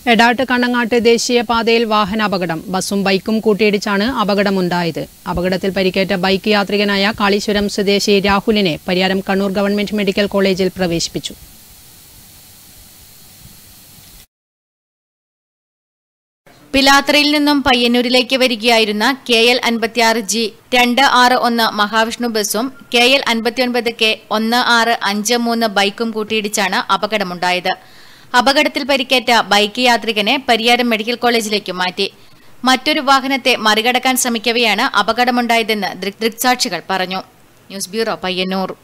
എടാട്ട് കണ്ണങ്ങാട്ട് ദേശീയപാതയിൽ വാഹനാപകടം. ബസും ബൈക്കും കൂട്ടിയിടിച്ചാണ് അപകടമുണ്ടായത്. അപകടത്തിൽ പരിക്കേറ്റ ബൈക്ക് യാത്രികനായ കാളീശ്വരം സ്വദേശി രാഹുലിനെ പരിയാരം കണ്ണൂർ ഗവൺമെന്റ് മെഡിക്കൽ കോളേജിൽ പ്രവേശിപ്പിച്ചു. പിലാത്രയിൽ നിന്നും പയ്യന്നൂരിലേക്ക് വരികയായിരുന്ന KL56G 261 മഹാവിഷ്ണു ബസും KL59K 1653 ബൈക്കും കൂട്ടിയിടിച്ചാണ് അപകടമുണ്ടായത്. അപകടത്തിൽ പരിക്കേറ്റ ബൈക്ക് യാത്രികനെ പരിയാരം മെഡിക്കൽ കോളേജിലേക്ക് മാറ്റി. മറ്റൊരു വാഹനത്തെ മറികടക്കാൻ ശ്രമിക്കവെയാണ് അപകടമുണ്ടായതെന്ന് ദൃക്സാക്ഷികൾ പറഞ്ഞു. News bureau, Payyanur.